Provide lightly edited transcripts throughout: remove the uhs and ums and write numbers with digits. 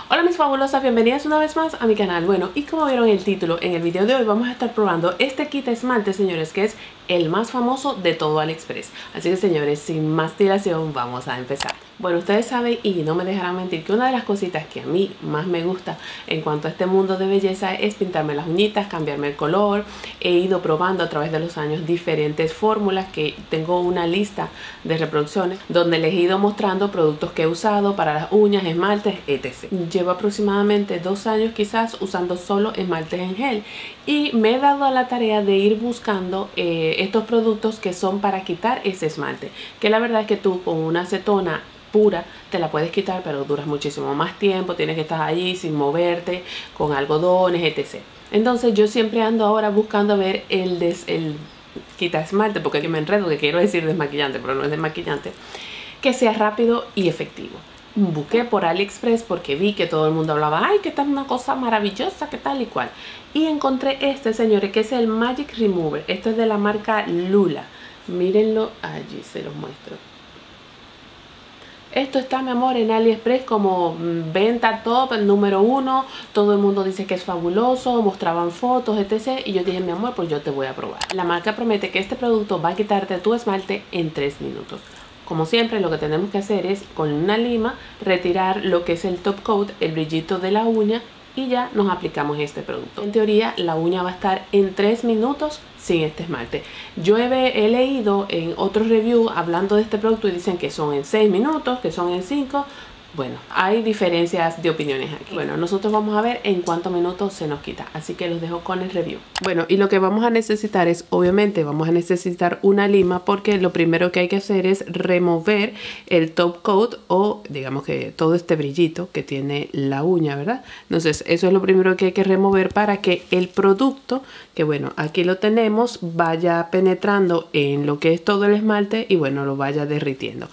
Hola mis fabulosas, bienvenidas una vez más a mi canal. Bueno, y como vieron el título, en el video de hoy vamos a estar probando este kit esmalte, señores, que es el más famoso de todo AliExpress. Así que señores, sin más dilación, vamos a empezar. Bueno, ustedes saben y no me dejarán mentir que una de las cositas que a mí más me gusta en cuanto a este mundo de belleza es pintarme las uñitas, cambiarme el color. He ido probando a través de los años diferentes fórmulas, que tengo una lista de reproducciones donde les he ido mostrando productos que he usado para las uñas, esmaltes, etc. Llevo aproximadamente 2 años quizás usando solo esmaltes en gel y me he dado a la tarea de ir buscando estos productos que son para quitar ese esmalte, que la verdad es que tú con una acetona pura te la puedes quitar, pero duras muchísimo más tiempo, tienes que estar allí sin moverte, con algodones, etc. Entonces yo siempre ando ahora buscando ver el quita esmalte, porque aquí me enredo, que quiero decir desmaquillante, pero no es desmaquillante, que sea rápido y efectivo. Busqué por AliExpress porque vi que todo el mundo hablaba, ay, que esta es una cosa maravillosa, que tal y cual. Y encontré este, señores, que es el Magic Remover. Esto es de la marca Lula. Mírenlo allí, se los muestro. Esto está, mi amor, en AliExpress como venta top, el número 1. Todo el mundo dice que es fabuloso, mostraban fotos, etc. Y yo dije, mi amor, pues yo te voy a probar. La marca promete que este producto va a quitarte tu esmalte en 3 minutos. Como siempre, lo que tenemos que hacer es con una lima retirar lo que es el top coat, el brillito de la uña, y ya nos aplicamos este producto. En teoría, la uña va a estar en 3 minutos sin este esmalte. Yo he leído en otros reviews hablando de este producto y dicen que son en 6 minutos, que son en 5. Bueno, hay diferencias de opiniones aquí. Bueno, nosotros vamos a ver en cuántos minutos se nos quita, así que los dejo con el review. Bueno, y lo que vamos a necesitar es, obviamente, vamos a necesitar una lima, porque lo primero que hay que hacer es remover el top coat, o digamos que todo este brillito que tiene la uña, ¿verdad? Entonces, eso es lo primero que hay que remover para que el producto, que bueno, aquí lo tenemos, vaya penetrando en lo que es todo el esmalte y bueno, lo vaya derritiendo.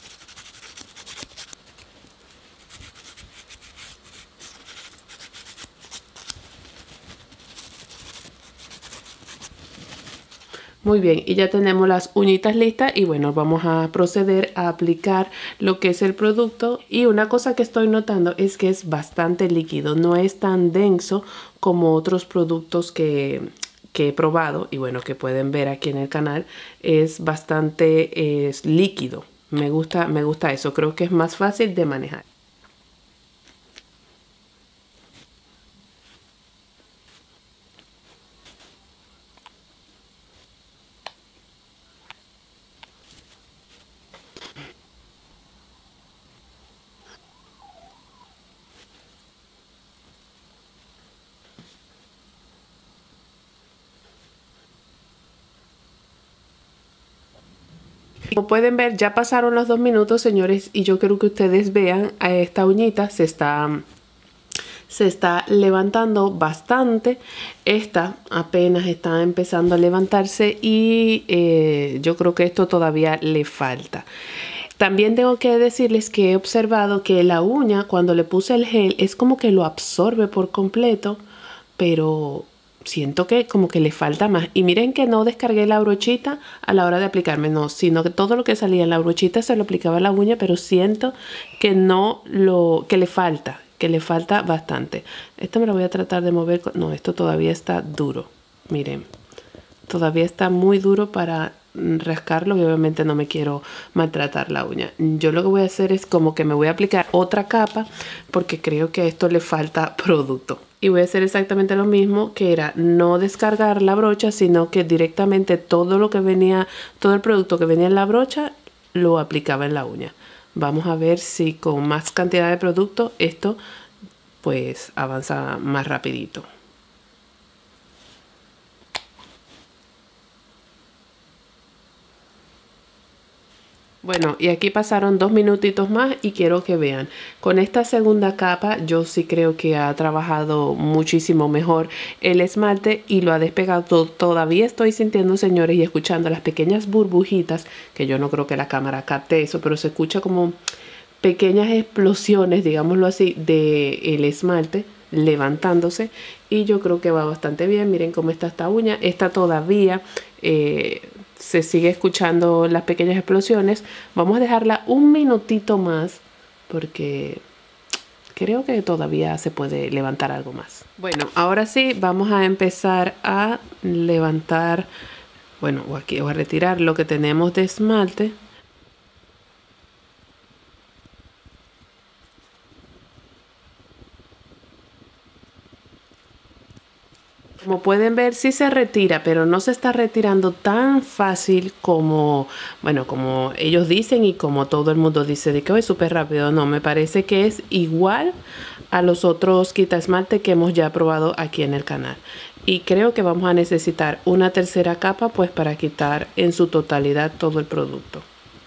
Muy bien, y ya tenemos las uñitas listas y bueno, vamos a proceder a aplicar lo que es el producto. Y una cosa que estoy notando es que es bastante líquido, no es tan denso como otros productos que he probado y bueno, que pueden ver aquí en el canal. Es bastante líquido, me gusta eso, creo que es más fácil de manejar. Como pueden ver, ya pasaron los 2 minutos, señores, y yo quiero que ustedes vean a esta uñita se está levantando bastante. Esta apenas está empezando a levantarse y yo creo que esto todavía le falta. También tengo que decirles que he observado que la uña, cuando le puse el gel, es como que lo absorbe por completo, pero siento que como que le falta más. Y miren que no descargué la brochita a la hora de aplicarme, no, sino que todo lo que salía en la brochita se lo aplicaba a la uña, pero siento que que le falta bastante. Esto me lo voy a tratar de mover. No, esto todavía está duro. Miren, todavía está muy duro para rascarlo y obviamente no me quiero maltratar la uña. Yo lo que voy a hacer es como que me voy a aplicar otra capa porque creo que a esto le falta producto. Y voy a hacer exactamente lo mismo, que era no descargar la brocha, sino que directamente todo el producto que venía en la brocha lo aplicaba en la uña. Vamos a ver si con más cantidad de producto esto pues avanza más rapidito. Bueno, y aquí pasaron 2 minutitos más y quiero que vean. Con esta segunda capa yo sí creo que ha trabajado muchísimo mejor el esmalte y lo ha despegado. Todavía estoy sintiendo, señores, y escuchando las pequeñas burbujitas, que yo no creo que la cámara capte eso, pero se escucha como pequeñas explosiones, digámoslo así, del esmalte levantándose, y yo creo que va bastante bien. Miren cómo está esta uña. Esta todavía se sigue escuchando las pequeñas explosiones. Vamos a dejarla un minutito más porque creo que todavía se puede levantar algo más. Bueno, ahora sí vamos a empezar a levantar, bueno, aquí voy a retirar lo que tenemos de esmalte. Como pueden ver, sí se retira, pero no se está retirando tan fácil como, bueno, como ellos dicen y como todo el mundo dice de que es súper rápido. No, me parece que es igual a los otros quita esmalte que hemos ya probado aquí en el canal. Y creo que vamos a necesitar una tercera capa pues para quitar en su totalidad todo el producto.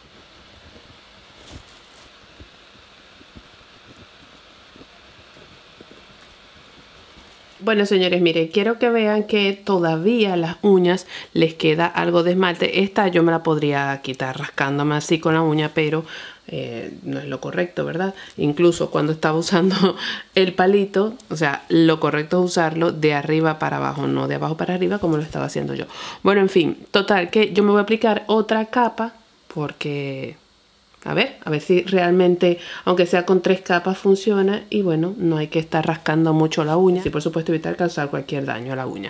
Bueno, señores, miren, quiero que vean que todavía a las uñas les queda algo de esmalte. Esta yo me la podría quitar rascándome así con la uña, pero no es lo correcto, ¿verdad? Incluso cuando estaba usando el palito, o sea, lo correcto es usarlo de arriba para abajo, no de abajo para arriba como lo estaba haciendo yo. Bueno, en fin, total, que yo me voy a aplicar otra capa porque... A ver si realmente, aunque sea con 3 capas, funciona. Y bueno, no hay que estar rascando mucho la uña. Y por supuesto evitar causar cualquier daño a la uña.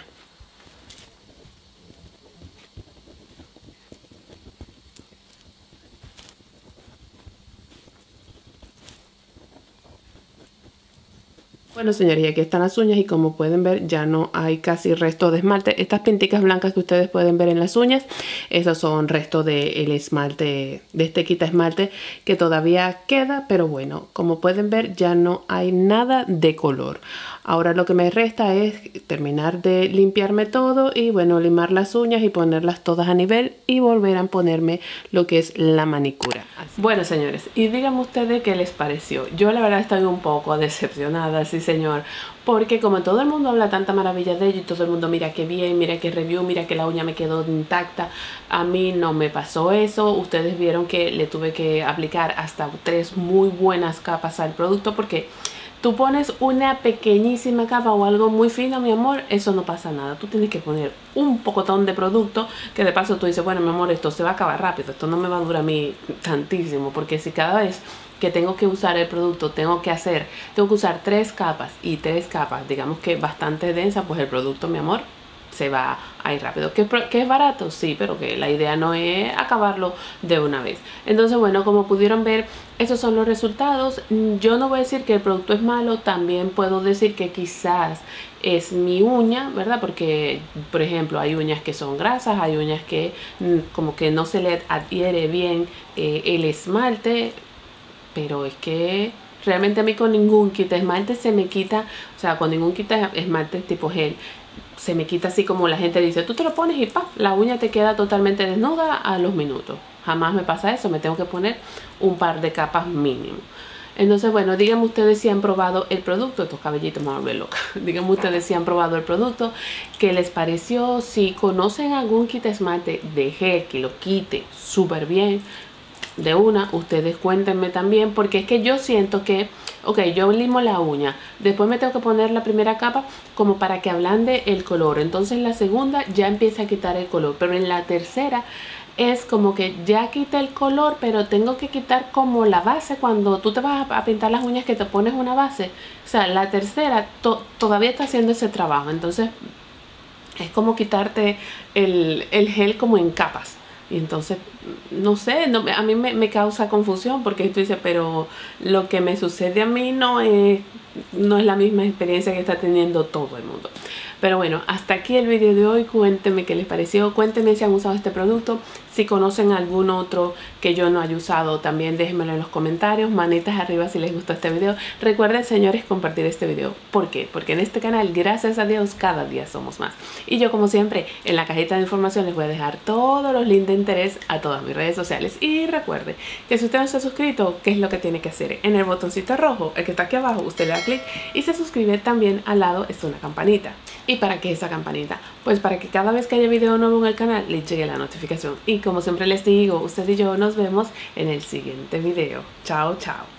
Bueno, señores, y aquí están las uñas y como pueden ver ya no hay casi resto de esmalte. Estas pinticas blancas que ustedes pueden ver en las uñas, esos son restos del esmalte, de este quita esmalte que todavía queda, pero bueno, como pueden ver ya no hay nada de color. Ahora lo que me resta es terminar de limpiarme todo y bueno, limar las uñas y ponerlas todas a nivel y volver a ponerme lo que es la manicura. Bueno, señores, y díganme ustedes qué les pareció. Yo la verdad estoy un poco decepcionada, sí señor, porque como todo el mundo habla tanta maravilla de ello y todo el mundo mira qué bien, mira qué review, mira que la uña me quedó intacta, a mí no me pasó eso. Ustedes vieron que le tuve que aplicar hasta 3 muy buenas capas al producto porque... Tú pones una pequeñísima capa o algo muy fino, mi amor, eso no pasa nada. Tú tienes que poner un pocotón de producto que de paso tú dices, bueno, mi amor, esto se va a acabar rápido, esto no me va a durar a mí tantísimo, porque si cada vez que tengo que usar el producto tengo que usar 3 capas y 3 capas, digamos que bastante densa, pues el producto, mi amor, se va a ir rápido. ¿Que es barato? Sí, pero que la idea no es acabarlo de una vez. Entonces, bueno, como pudieron ver, esos son los resultados. Yo no voy a decir que el producto es malo, también puedo decir que quizás es mi uña, ¿verdad? Porque, por ejemplo, hay uñas que son grasas, hay uñas que como que no se le adhiere bien el esmalte, pero es que... Realmente a mí con ningún quita esmalte se me quita, o sea, con ningún quita esmalte tipo gel, se me quita así como la gente dice, tú te lo pones y ¡pam! La uña te queda totalmente desnuda a los minutos. Jamás me pasa eso, me tengo que poner un par de capas mínimo. Entonces, bueno, díganme ustedes si han probado el producto. Estos cabellitos me vuelven loca. Díganme ustedes si han probado el producto, qué les pareció, si conocen algún quita esmalte de gel que lo quite súper bien. De una, ustedes cuéntenme también, porque es que yo siento que, ok, yo limo la uña, después me tengo que poner la primera capa como para que ablande el color, entonces la segunda ya empieza a quitar el color, pero en la tercera es como que ya quita el color, pero tengo que quitar como la base cuando tú te vas a pintar las uñas, que te pones una base. O sea, la tercera todavía está haciendo ese trabajo, entonces es como quitarte el gel como en capas. Y entonces, no sé, a mí me causa confusión porque tú dices, pero lo que me sucede a mí no es la misma experiencia que está teniendo todo el mundo. Pero bueno, hasta aquí el video de hoy. Cuéntenme qué les pareció, cuéntenme si han usado este producto, si conocen algún otro que yo no haya usado, también déjenmelo en los comentarios, manitas arriba si les gustó este video. Recuerden, señores, compartir este video. ¿Por qué? Porque en este canal, gracias a Dios, cada día somos más. Y yo, como siempre, en la cajita de información les voy a dejar todos los links de interés a todas mis redes sociales. Y recuerde que si usted no está suscrito, ¿qué es lo que tiene que hacer? En el botoncito rojo, el que está aquí abajo, usted le da clic y se suscribe. También al lado está una campanita. ¿Y para qué esa campanita? Pues para que cada vez que haya video nuevo en el canal le llegue la notificación. Y como siempre les digo, usted y yo nos vemos en el siguiente video. Chao, chao.